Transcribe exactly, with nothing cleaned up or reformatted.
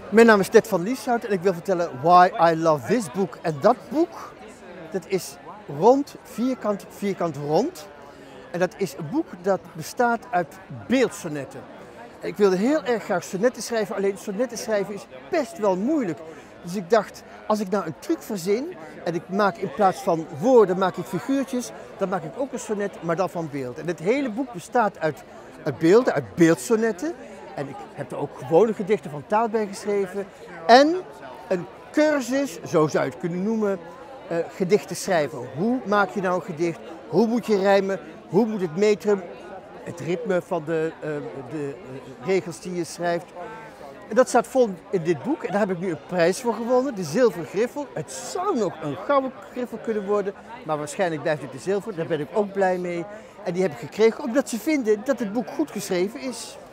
Mijn naam is Ted van Lieshout en ik wil vertellen Why I Love This Book. En dat boek, dat is rond, vierkant, vierkant rond. En dat is een boek dat bestaat uit beeldsonetten. Ik wilde heel erg graag sonetten schrijven, alleen sonetten schrijven is best wel moeilijk. Dus ik dacht, als ik nou een truc verzin en ik maak in plaats van woorden maak ik figuurtjes, dan maak ik ook een sonnet, maar dan van beeld. En het hele boek bestaat uit, uit beelden, uit beeldsonetten. En ik heb er ook gewone gedichten van taal bij geschreven. En een cursus, zo zou je het kunnen noemen, uh, gedichten schrijven. Hoe maak je nou een gedicht? Hoe moet je rijmen? Hoe moet het metrum? Het ritme van de, uh, de uh, regels die je schrijft. En dat staat vol in dit boek. En daar heb ik nu een prijs voor gewonnen, de zilveren griffel. Het zou nog een gouden griffel kunnen worden, maar waarschijnlijk blijft het de zilver. Daar ben ik ook blij mee. En die heb ik gekregen omdat ze vinden dat het boek goed geschreven is.